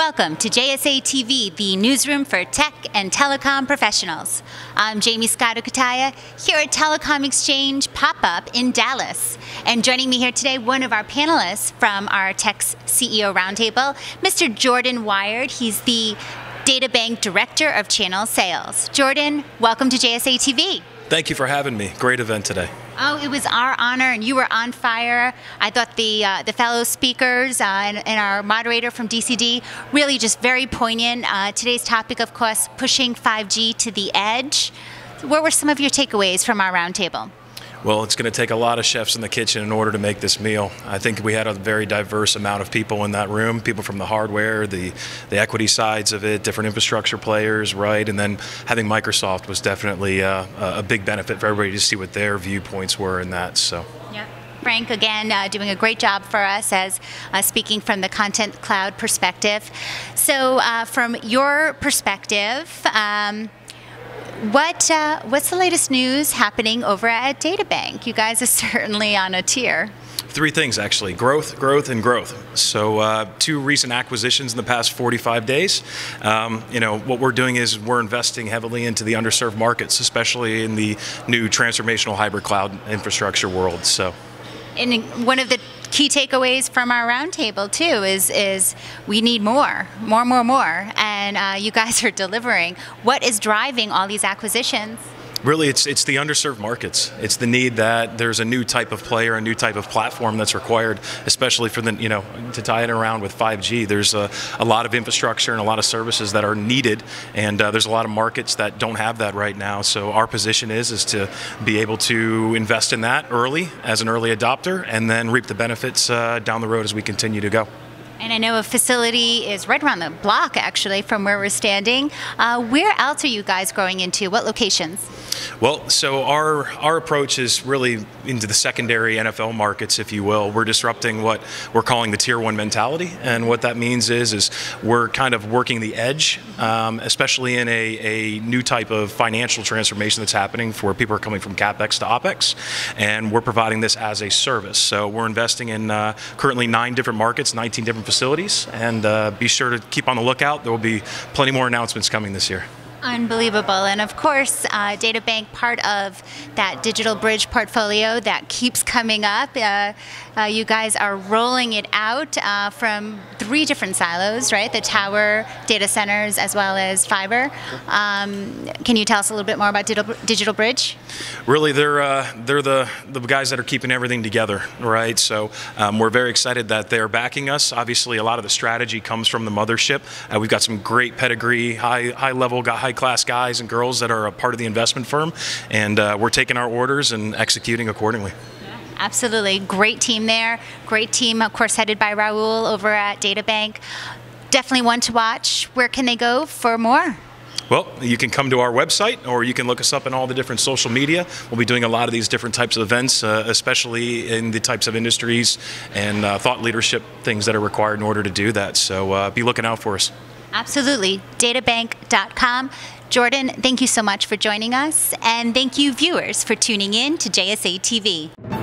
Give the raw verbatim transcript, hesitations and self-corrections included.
Welcome to J S A T V, the newsroom for tech and telecom professionals. I'm Jaymie Scotto Cutaia here at Telecom Exchange pop-up in Dallas. And joining me here today, one of our panelists from our TEX C E O Roundtable, Mister Jordan Whyard. He's the DataBank Director of Channel Sales. Jordan, welcome to J S A T V. Thank you for having me. Great event today. Oh, it was our honor, and you were on fire. I thought the uh, the fellow speakers uh, and, and our moderator from D C D really just very poignant. Uh, today's topic, of course, pushing five G to the edge. What were some of your takeaways from our roundtable? Well, it's going to take a lot of chefs in the kitchen in order to make this meal. I think we had a very diverse amount of people in that room, people from the hardware, the, the equity sides of it, different infrastructure players, right? And then having Microsoft was definitely uh, a big benefit for everybody to see what their viewpoints were in that. So. Yep. Frank, again, uh, doing a great job for us as uh, speaking from the Content Cloud perspective. So uh, from your perspective, um, What uh, what's the latest news happening over at DataBank? You guys are certainly on a tear. Three things, actually. Growth, growth, and growth. So uh, two recent acquisitions in the past forty-five days. Um, you know, what we're doing is we're investing heavily into the underserved markets, especially in the new transformational hybrid cloud infrastructure world. So, and one of the key takeaways from our roundtable too is is we need more, more, more, more, and uh, you guys are delivering. What is driving all these acquisitions? Really, it's it's the underserved markets. It's the need that there's a new type of player, a new type of platform that's required, especially for the, you know, to tie it around with five G. There's a, a lot of infrastructure and a lot of services that are needed, and uh, there's a lot of markets that don't have that right now. So our position is is to be able to invest in that early as an early adopter, and then reap the benefits uh, down the road as we continue to go. And I know a facility is right around the block, actually, from where we're standing. Uh, where else are you guys growing into? What locations? Well, so our our approach is really into the secondary N F L markets, if you will. We're disrupting what we're calling the tier one mentality, and what that means is is we're kind of working the edge, um, especially in a, a new type of financial transformation that's happening for people who are coming from CapEx to OpEx, and we're providing this as a service. So we're investing in uh, currently nine different markets, nineteen different facilities, and uh, be sure to keep on the lookout. There will be plenty more announcements coming this year. Unbelievable. And of course, uh, DataBank, part of that digital bridge portfolio that keeps coming up. Uh, uh, you guys are rolling it out uh, from three different silos, right? The tower, data centers, as well as fiber. Um, can you tell us a little bit more about digital, digital bridge? Really, they're uh, they're the the guys that are keeping everything together, right? So um, we're very excited that they're backing us. Obviously, a lot of the strategy comes from the mothership. Uh, we've got some great pedigree, high high level, high class guys and girls that are a part of the investment firm, and uh, we're taking our orders and executing accordingly. Yeah, absolutely. Great team there. Great team, of course, headed by Raul over at DataBank. Definitely one to watch. Where can they go for more? Well, you can come to our website, or you can look us up in all the different social media. We'll be doing a lot of these different types of events, uh, especially in the types of industries and uh, thought leadership things that are required in order to do that. So uh, be looking out for us. Absolutely. databank dot com. Jordan, thank you so much for joining us, and thank you, viewers, for tuning in to J S A T V.